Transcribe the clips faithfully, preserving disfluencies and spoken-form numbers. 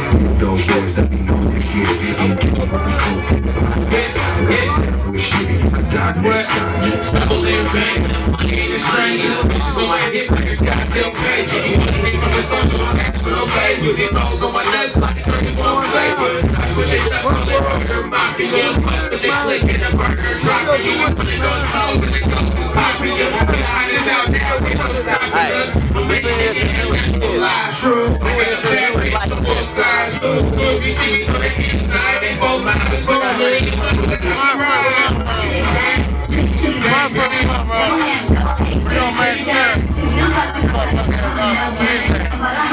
Those boys that be known to get. I'm getting what we call people. Yes, yes. Wish nigga you could die next time. Stumble in vain. I ain't a stranger. So I hit like a Scottsdale page. You want to get from the social, I'm asking no favors. These hoes on my nuts like thirty-one flavors. I switch it up, call it burger mafia. Fuck with the click and the burger dropping. You put it on toes and the ghost is popping. The hottest out there, we don't stop us. I'm making it live. True. I got a bad race on both sides. So if you see me on the inside, they four miles. But I'm really much of the time I ride. Come on, bro. Come on, bro. Real man, sir. This motherfucker about to chase it.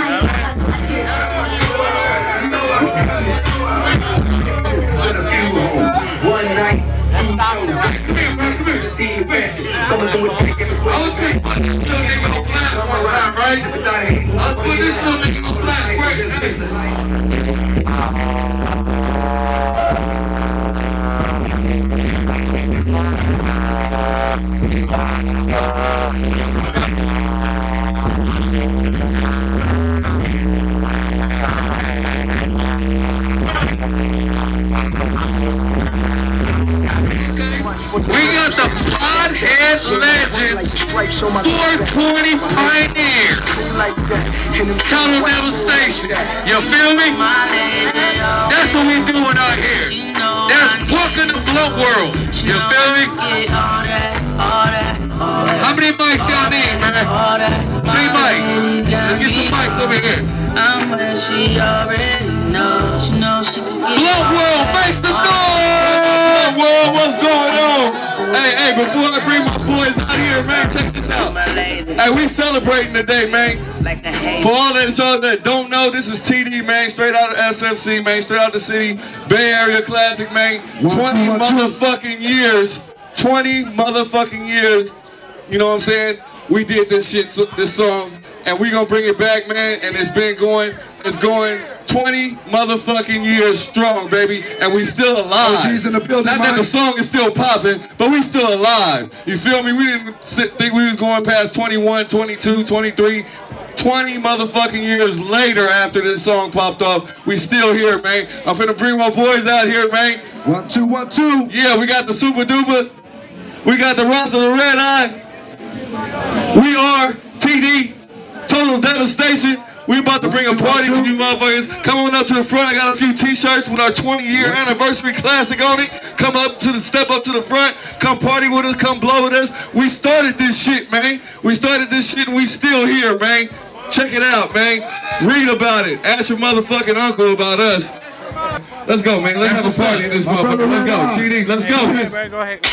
One night, two shows. Come here, man, come here. Team fashion. Coming through with chicken and food. I'm around, right? I'll put this little nigga on black. We got the Pothead Legends, four twenty Pioneers, Total Devastation. You feel me? That's what we doing out here. That's welcome to BluntWorld. You feel me? How many mics y'all need, man? Three mics. Let's get some mics over here. I'm where she already knows. She knows she can get BluntWorld, make some noise! BluntWorld, what's going on? Hey, hey, before I bring my boys out here, man, check this out. Hey, we celebrating today, man. For all that y'all that don't know, this is T D, man, straight out of S F C, man, straight out of the city, Bay Area Classic, man. twenty motherfucking years, twenty motherfucking years, you know what I'm saying? We did this shit, this song, and we gonna bring it back, man, and it's been going, it's going twenty motherfucking years strong, baby, and we still alive. Oh, in the building, not that the song is still popping, but we still alive. You feel me? We didn't think we was going past twenty-one, twenty-two, twenty-three, twenty motherfucking years later after this song popped off. We still here, man. I'm finna bring my boys out here, man. One, two, one, two. Yeah, we got the Super Duper. We got the Ross of the Red Eye. We are T D, Total Devastation. We about to bring a party to you motherfuckers. Come on up to the front. I got a few t-shirts with our twenty year anniversary classic on it. Come up to the, step up to the front. Come party with us, come blow with us. We started this shit, man. We started this shit and we still here, man. Check it out, man. Read about it. Ask your motherfucking uncle about us. Let's go, man. Let's have a party in this motherfucker. Let's go. T D, let's go. Go ahead, go ahead.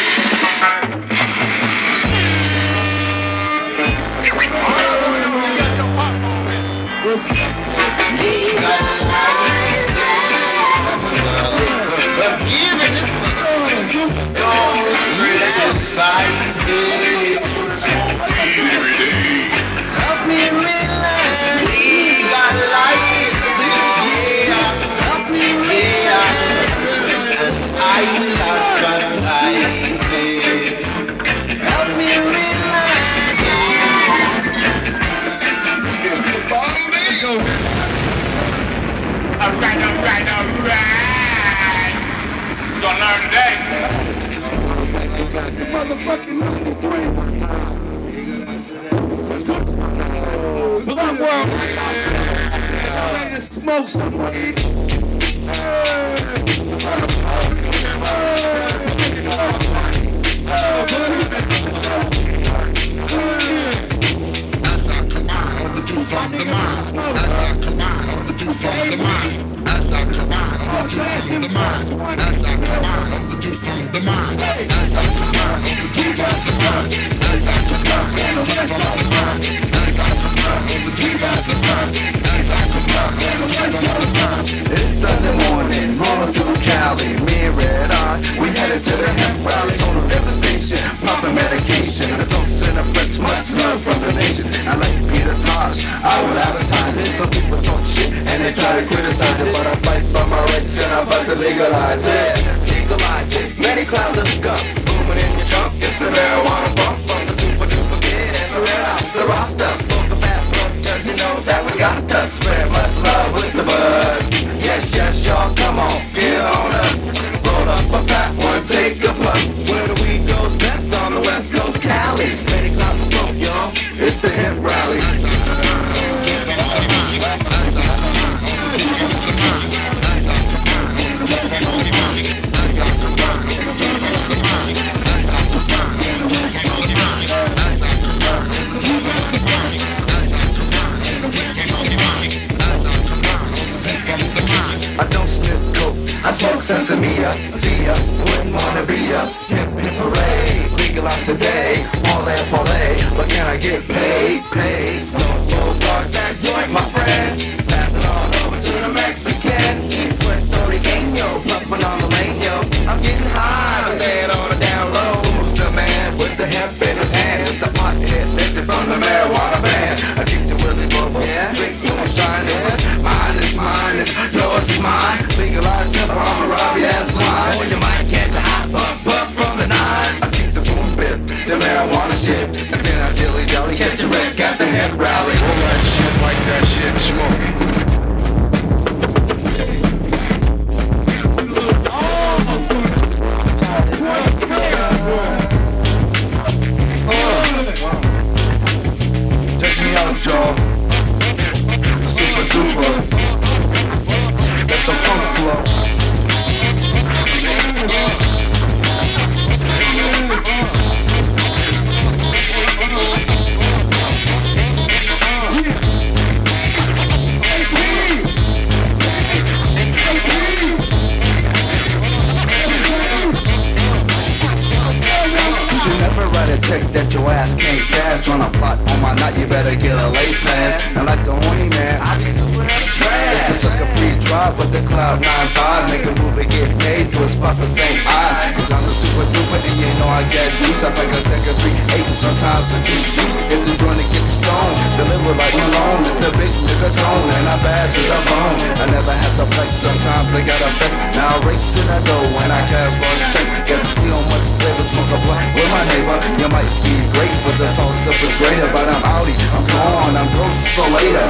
Help me realize we got life. Help me realize I love fantasy. Help me realize it's the bomb. Alright, alright, alright. We're gonna learn today. Got the motherfucking number three one time. Let's go. BluntWorld. Ready to smoke some weed. As I come out on the truth from the mind. As I come out on the truth from the mind. As I come out on the truth from the mind. As I come out on the truth from the mind. As I come out on the truth from the mind. As I come out on the truth from the mind. As I come out on the truth from the mind. As I come out on the truth from the mind. It's Sunday morning, rolling through Cali, me and Red Eye. We headed to the hemp rally, Total Devastation, popping medication. A toast and a French, much love from the nation. I like Peter Tosh, I will advertise it. Some people talk shit and they try to criticize it, but I fight for my rights and I'm about to legalize it. Legalize it, many clouds of scum, booming in your trunk. It's the marijuana bump from the super duper kid and the red out. The roster, both the fat blood, cause you know that we got to spread much love with the bud. sesame ya, see ya, wouldn't wanna be ya. Hemp hemp parade, legalize today, parlay parlay, but can I get paid, paid? Don't go dark that joint, my friend. Pass it on over to the Mexican. Puerto Riqueño, puffin' on the lane, yo. I'm getting high, but staying on the down low. Who's the man with the hemp in his hand? It's the pothead lifted from the marijuana band. I kicked the Willie bubbles, yeah. Drink moonshine, it was mine, it's mine, and yours is mine. Legalize hemp, I'ma rob your ass blind. Or you might catch a hot buff, buff from the nine. I kick the boom bip, the marijuana shit, and then I dilly dally, catch a wreck, got the hemp rally. All that shit like that shit smoking. Take me out, y'all. The super duper. Let the funk flow. You should never write a check that your ass can't cash. Tryna plot on my knot, you better get a late pass. And like the horny man, I be stupid at the trash. It's the sucker free drive with the cloud nine five. Make a move and get paid, do a spot for same eyes. Cause I'm the super duper and you know I get juice. I think I take a three eight and sometimes a deuce deuce. If the joint to get stoned, deliver like Malone. It's the big nigga tone and I'm bad to the bone. I never have to flex, sometimes I gotta flex. Now I rakes in the dough when I cash large checks. Get a skill much flavor, smoke a blunt with my neighbor. You might be great, but the toss up is greater. But I'm outie, I'm gone, I'm close, so later.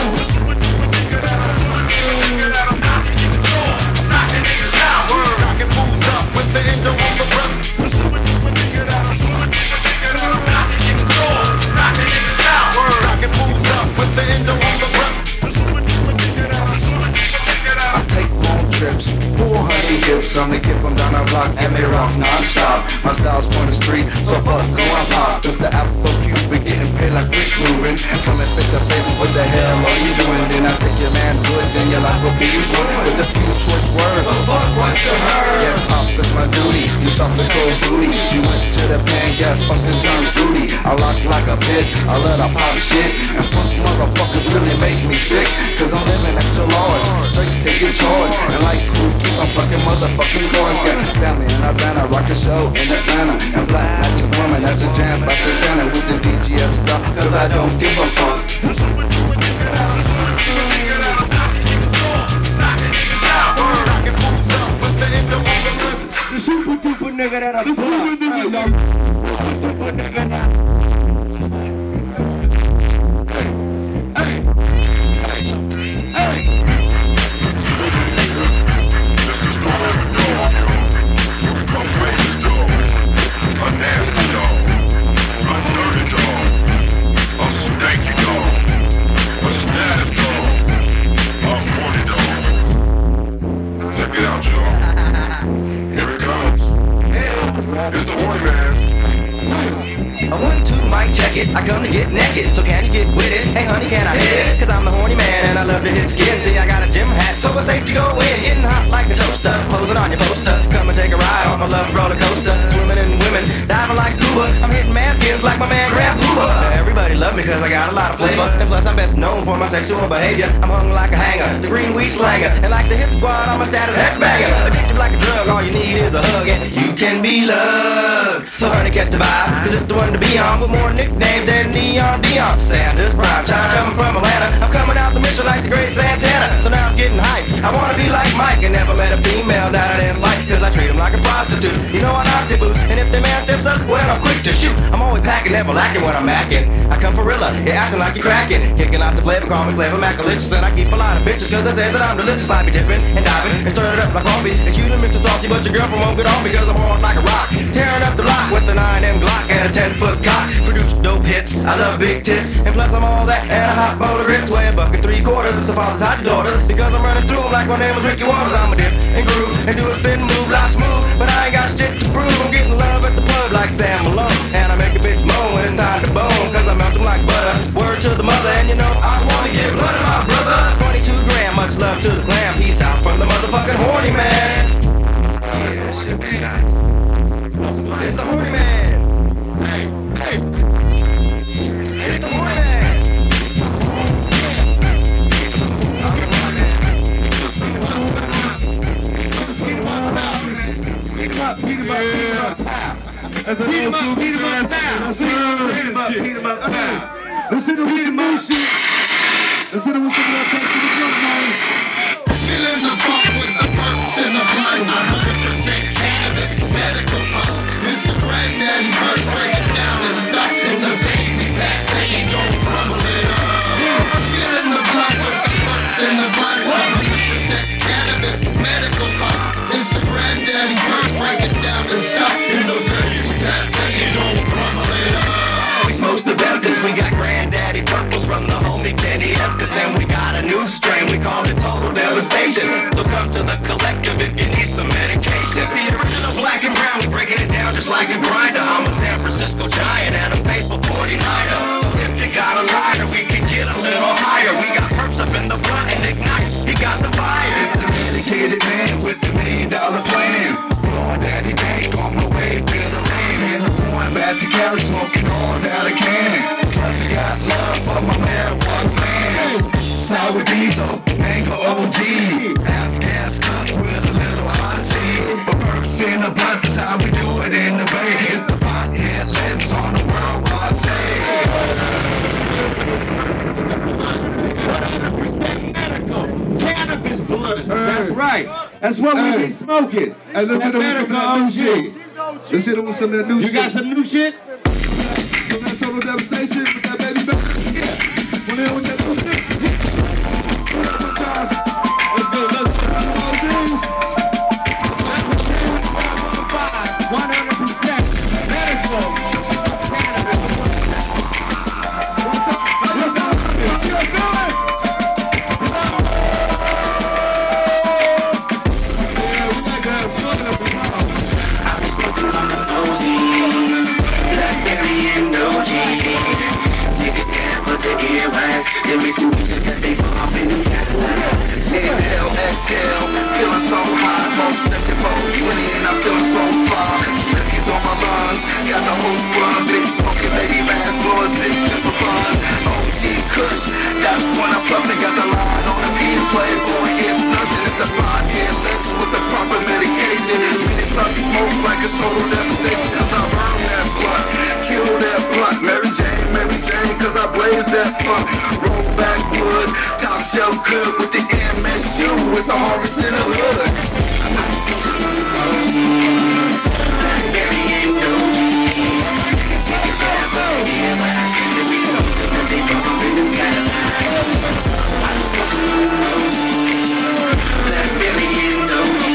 I take long trips, poor honey dips. I'm the kid from down the block and they rock non-stop. My style's on the street, so fuck go and pop. It's the Afro Cuban, getting paid like Rick Rubin. Coming face to face, what the hell are you doing? Then I take your manhood, then your life will be good. With a few choice words, but fuck what you heard. Yeah, pop is my duty, you shot the cold booty. You went to the pan, got fucked and turned fruity. I lock like a pit, I let her pop shit. And punk motherfuckers really make me sick. Cause I'm living extra large, straight taking charge. And like crew, keep on fucking motherfucking cars. Got family in Havana, rock a show in Atlanta. And black magic woman, that's a jam by Santana. With the D G F stuff, cause I don't give a fuck. The super duper nigga that I I want to mic check it, I come to get naked, so can you get with it? Hey honey, can I hit it? Cause I'm the horny man and I love to hit skin. See, I got a gym hat, so it's safe to go in. Getting hot like a toaster, posing on your poster. Come and take a ride on my love roller coaster. Swimming in women, diving like scuba. I'm hitting man skins like my man Grab Hoover. Now everybody love me cause I got a lot of flavor. And plus I'm best known for my sexual behavior. I'm hung like a hanger, the green weed slanger. And like the hip squad, I'm a status headbanger. Addicted like a drug, all you need is a hug and you can be loved. So honey, catch the vibe, cause it's the one to be on. With more nicknames than Neon Dion. Sanders, prime time, coming from Atlanta. I'm coming out the mission like the great Santana. So now I'm getting hyped, I wanna be like Mike. And never met a female that I didn't like, cause I treat them like a prostitute. You know I knock the boot, and if the man steps up, well I'm quick to shoot. I'm always packing, never lacking when I'm macking. I come for real, you're acting like you're cracking. Kicking out the flavor, call me Flavor Macalicious. And I keep a lot of bitches cause they say that I'm delicious. I be dipping and diving and stirring it up like coffee. Excuse me, Mister Salty, but your girlfriend won't get on because I'm hard like a rock. Tearing up the block with a nine M Glock and a ten foot cock. Produce dope hits, I love big tits. And plus I'm all that and a hot bowl of grits. Weigh a buck and three quarters, so fathers hide your daughters. Because I'm running through them like my name was Ricky Waters. I'm a dip and groove and do a spin move like smooth. But I ain't got shit to prove. I'm getting love at the pub like Sam Malone. And I make a bitch moan when it's time to bone. Cause I melt them like butter, word to the mother. And you know I wanna get blood to my brother. Twenty-two grand, much love to the clan. Peace out from the motherfucking horny man. 'em up, beat 'em up now. Beat 'em up, beat 'em up now. Let's hit it with some new shit. Let's hit it with some more text to the front, man. Feeling the funk with the perks in the blunt. one hundred percent cannabis, medical puffs. It's the granddaddy bird, break it down and stuff in the baby pack. They ain't don't crumble it up. Feeling the blunt with the perks in the blunt. one hundred percent cannabis, medical puffs. It's the granddaddy bird, break it down and stuff in the baby pack. They ain't don't crumble it up. We smoke the bestest, we got granddaddy purples from the homie Kenny Estes, and we got a new strain, we call it Total Devastation. So come to the collective if you need some medication. It's the original black and brown, we breaking it down just like a grinder. I'm a San Francisco giant and a faithful forty-niner. So if you got a lighter, we can get a little higher. We got perps up in the blunt and ignite, you got the fire. It's the medicated man with the million dollar plan. Blowing daddy bank on my way to the lane. And I'm going back to Cali smoking all that I can. Plus I got love for my marijuana fans. Sour diesel, mango O G. Half gas cup with a little odyssey. But perps in the blunt, that's how we do it in the bay. It's the pothead lives on the worldwide stage. one hundred percent medical cannabis blunts. That's right. That's what Hey. we be smoking. Hey, let's hit it with some medical of that new O G. shit. Let's hit it with some of that new You shit. got some new shit? Some of that Total Devastation with that baby back. Yeah. Wanna hit with that new shit? Let's go, let's go. one hundred percent medical cannabis. Inhale, exhale, feeling so high. Smoke session for twenty and I'm feeling so far. Cookies on my lungs, got the whole sprung. Big smoking baby mask, blowing sick just for fun. O G Kush, that's when I'm puffing. Got the line on the piece, play boy, it's nothing. It's the pothead lips with the proper medication. Many puffy smoke like it's Total Devastation. Cause I burn that blunt, kill that blunt. Mary Jane, Mary Jane, cause I blaze that funk. Roll back wood, top shelf good with the M S U. It's a harvest in the hood. I'm smoking on the roses, blackberry and O G. Take a dab of the M S, let me smoke this and they bump in the Cadillacs. I'm smoking on the roses, blackberry and O G.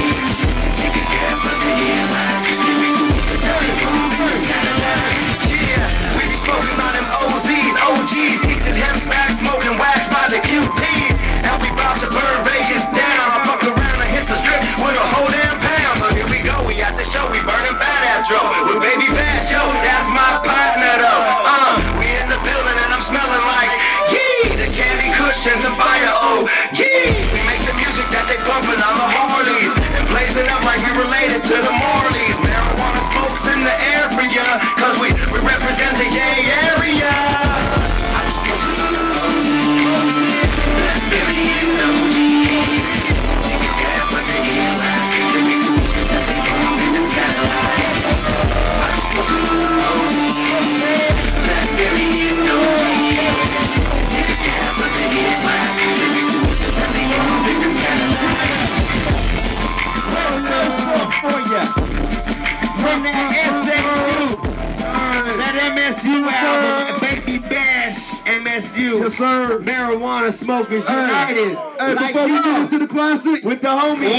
Take a dab of the M S, let me smoke this and they bump in the Cadillacs. Yeah, we be smoking on them O Zs, O Gs, teaching hemp back, smoking wax by the Q Ps. And we bout to burn Vegas down. I fuck around and hit the strip with a whole damn pound. So here we go, we at the show, we burning fat ass dro with baby bash, yo, that's my partner though. Uh, we in the building and I'm smelling like yee, the candy cushions and fire, oh yee. We make the music that they bumping on the Harleys and blazing up like we related to the Morleys. Marijuana smokes in the area, cause we, we represent the yay area. I'm smoking on the roses, blackberry and O G. Take a dab of the M S, let me smoke this and they bump in the Cadillacs. I'm smoking on the roses, blackberry and O G. Take a dab of the M S, let me smoke this and they bump in the Cadillacs. What's good for ya? From that S M U, that M S U album, Baby Bash M S U. Yes, sir. Marijuana smokers united. Hey, like before we you, get into the classic, with the homies.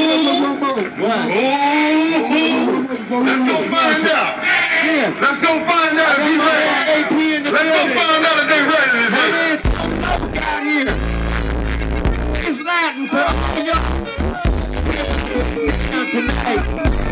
What? let's go find out. Yeah. Let's go find out if he's ready. A P in the Let's go building. find out if they're ready today. Man, got here. It's Latin for all y'all. Tonight.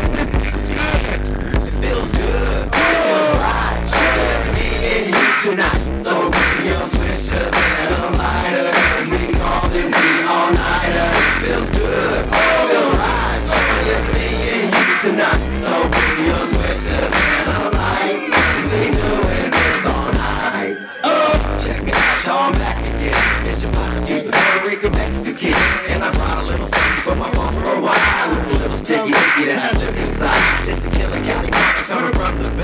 Feels good, feels right, just me and you tonight. So bring your swishers and a lighter, we call this the all-nighter. Feels good, feels right, just me and you tonight. So bring your swishers and a light, we doing this all night. Oh, check it out, y'all, I'm back again. It's your body, the Puerto Rican Mexican, and I brought a little something for my mom for a while. With a little sticky icky that I live inside. It's the killer Cali coming from the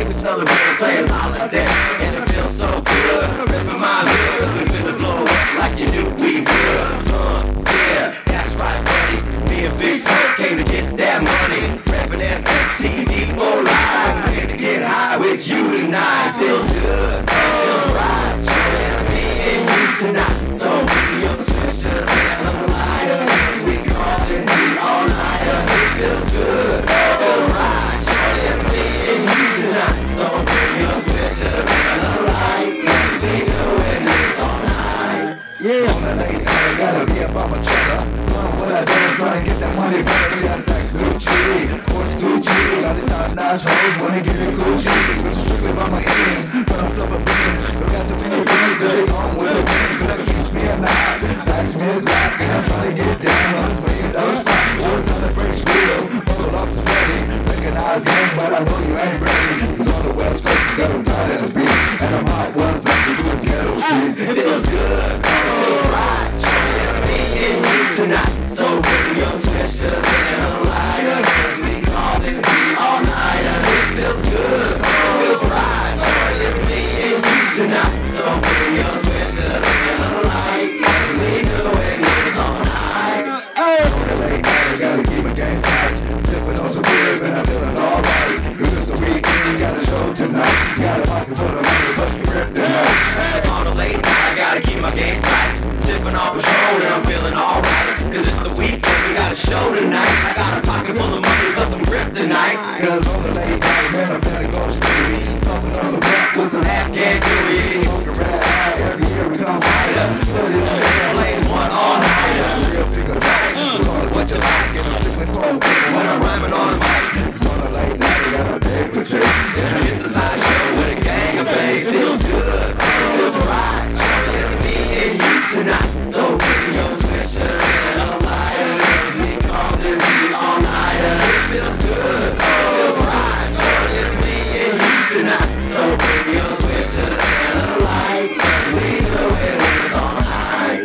day we celebrate players holiday. And it feels so good, ripping my hood, cause we finna blow up like you knew we would. Uh, yeah, that's right, buddy. Me and Big Smoke came to get that money. Reppin' S F T D for life. Came to get high with you tonight. Feels good, feels right. Sure as me and you tonight. So bring your switchers and a lighter. We call this the all-nighter. It feels good, feels right. Sure as me and you tonight. So bring your switchers and a light. Cause we doing this all night. Yeah. On the late night, I gotta be up on my cheddar. Doing what I do, trying to get that money back. See, I stack Gucci, course Gucci. All these top notch hoes wanna get it Gucci. This is strictly by my ends, but I'm flipping beans. Look out the many friends, cause they gone with the wind. Cause that keeps me a knot, backs me a block. And I'm trying to get down on this million dollar spot. Just trying to break real, pull off the steady. Recognize game, but I know you ain't ready. Cause on the West Coast, you got them tight as beat. And them hot ones up to do the ghetto streets. It feels good, feels right. Sure as me and you tonight. So bring your switchers and a lighter. Cause we call this the all-nighter. It feels good, feels right. Sure as me and you tonight. So bring your switchers and a light. Cause we doing this all night. On the late night, I gotta keep my game tight. Sipping on some beer and I'm feeling alright. Cause it's the weekend, got a show tonight. Got a pocket full of money, plus we rip tonight. On the late night, I gotta keep my game tight. Sipping on Patrol and I'm feeling alright. Cause it's the weekend, we got a show tonight. I got a pocket full of money, plus I'm ripped tonight. Cause on the late night, man, I'm finna go straight. Pumping on some black with some half Can't do it. smoking red high. Every year we come higher. Put it on there. Plays one all-nighter. Real figure tight. So call it what you like. And I'm strictly for a big When I'm rhyming on the mic, Cause on the late night, we got a big purchase. Yeah. it's the side show with a gang of bass. Feels good, feels right. Sure as me and you tonight. So bring your switchers and a lighter. Cause we call this the all-nighter. It feels good, feels right. Sure as me and you tonight. So bring your switchers and a light. Cause we doing this all night.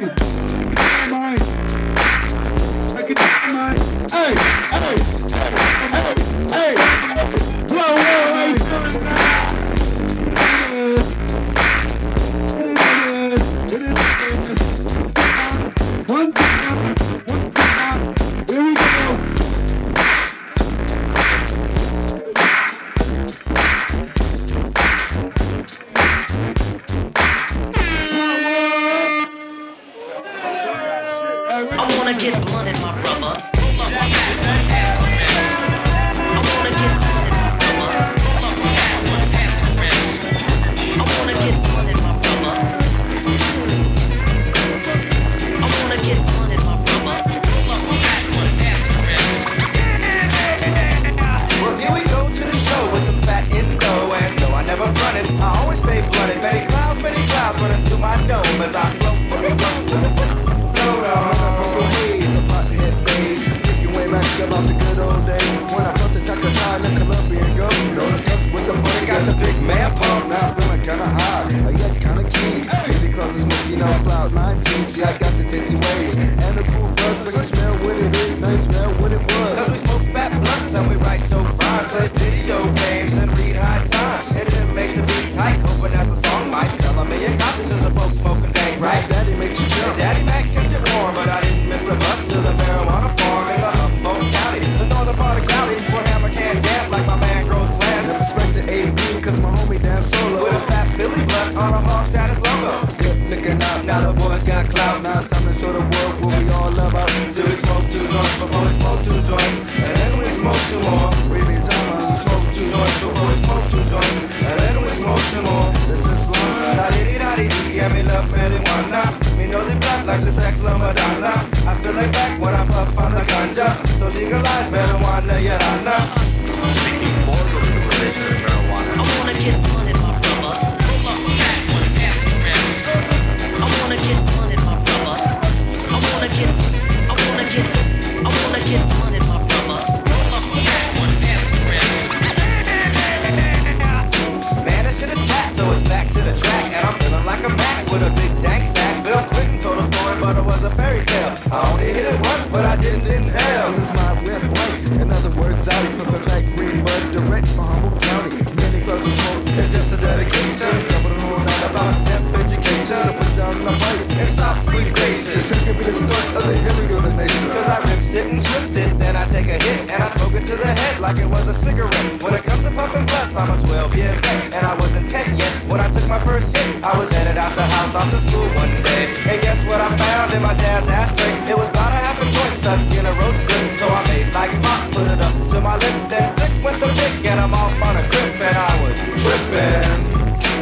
Hey, hey, hey, hey, whoa, whoa, hey. One time, one time, here we go. I wanna get blunted, my brother. I wanna get blunted, my brother. I wanna get blunted, my brother. I wanna get blunted, my brother. Well, here we go to the show with some fat info. And no, I never fronted. I always stay blunted. Many clouds, many clouds running through my dome as I float. Float on a purple haze, a pothead bass. Thinking way back about the good old days when I built a chocolate pie in the Colombian goat. You know, the stuff with the funny got the big man pump. Now I'm feeling kinda high, I get kinda keen. Really close to smoking on cloud nine G. See, I got the tasty waves and the cool buzz. First you smell what it is, now you smell what it was. Cause we smoke fat blunts and we write dope rhymes, play video games and read high time. And it makes the beat tight, hoping that the song might sell a million copies as the folks smoking dank, right? Daddy makes you jump. Daddy Mac kept it warm, but I didn't miss the bus to the marijuana farm in the Humboldt County, the northern part of Cali, where hammer can't dance like my man grows plants. With respect to A B, cause my homie dance solo. With a fat Philly blood on a hog status logo. Good looking out, now the boys got clout. Now it's time to show the world what we all love out. So we smoke two joints before we smoke two joints, and then we smoke two more. We be time to smoke two joints Before we smoke two joints, and then we smoke two more. This is long. La di di da di di, and me love marijuana. Me know the blood like the sex la Madonna. I feel like back when I puff on the ganja. So legalize marijuana, yeah, I know. Speaking more of the religion of marijuana. I wanna get blunted, my brother. I wanna get blunted, my brother. I wanna get, I wanna get, I wanna get blunted, my brother. Man, this shit is fat, so it's back to the track. And I'm feeling like a Mac with a big dank sack. Bill Clinton told a story, but it was a fairy tale. I only hit it once, but I didn't inhale. This is my web white. In other words, I prefer like green bud direct from Humboldt County. Many of the gimmick of the nation. Cause I rips it and twist it, then I take a hit and I smoke it to the head like it was a cigarette. When it comes to puffing blunts, I'm a twelve year vet, and I wasn't ten yet when I took my first hit. I was headed out the house off to school one day, and guess what I found in my dad's ashtray? It was about a half a joint stuck in a roach grip. So I made like pop, put it up to my lip, then flick with the pick, and I'm off on a trip, and I was tripping.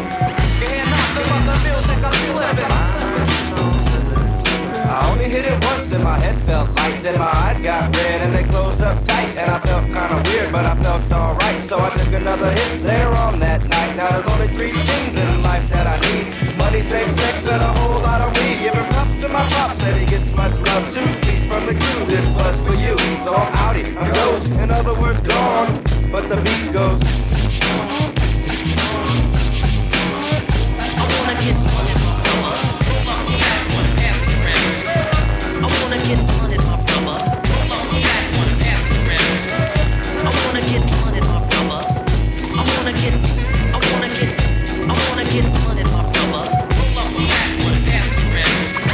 I only hit it once and my head felt light. Then my eyes got red and they closed up tight. And I felt kinda weird, but I felt alright. So I took another hit later on that night. Now there's only three things in life that I need: money, sex, sex, and a whole lot of weed. Giving props to my pops, said he gets much love too. Peace from the crew, this was for you. So I'm outie, I'm ghost, in other words gone. But the beat goes. I wanna get money, my brother. Hold on, I wanna pass it around. I wanna get money, my brother. Hold on, I wanna pass it around. I wanna get money, my brother. I wanna get, I wanna get, I wanna get money, my brother. Hold on, I wanna pass it around.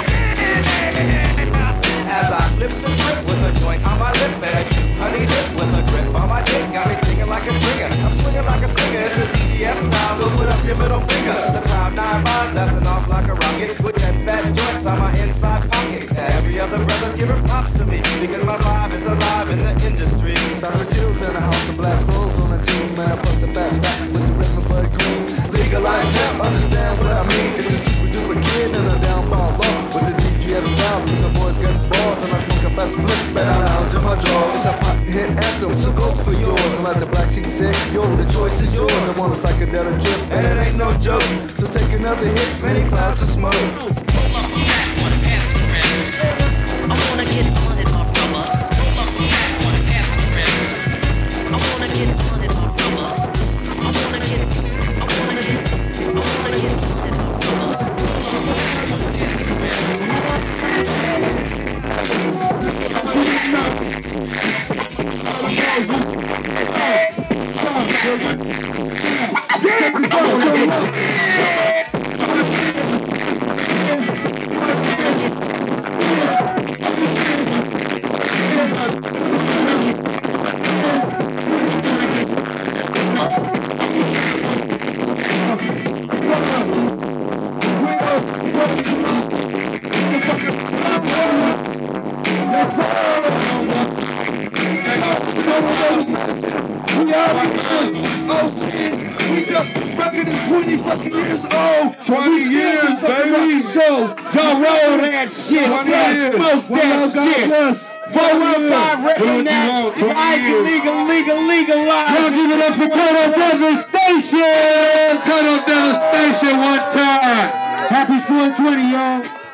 As I flip the script with a joint on my lip and a cute honey dip with a grip on my dick, got me singing like a singer. I'm swinging like a swinger. It's a D G F style, so put up your middle finger. The cloud nine bond, blasting off like a rocket with ten fat joints on my inside pocket. Now every other brother giving props to me because my vibe is alive in the industry. Cyrus Hill's in the house of black clothes on a team, man. I put the back back with the rhythm bud green. Legalize hemp, understand what I mean. It's a super duper kid in a downfall law with the D G F style. Cause the boys got balls and I smoke a fast split, man. I lounge in my drawers. It's a pop hit anthem, so go for yours. And like the Black Sheep said, yo, the choice is yours. I want a psychedelic drip, and it ain't no joke. So take another hit, many clouds of smoke. Hold on, I wanna pass it around. I wanna get money, my brother. Hold on, I wanna pass it around. I wanna get money, my brother. I wanna get, I wanna get, I wanna get money, my brother. Hold on, I wanna pass it twenty fucking years old. twenty years, baby. So, y'all roll that shit. Smoke that shit. four one five repping that. Legal, legal, legal, legalized. Y'all give it up for Total Devastation. Total Devastation one time. Happy four twenty, y'all.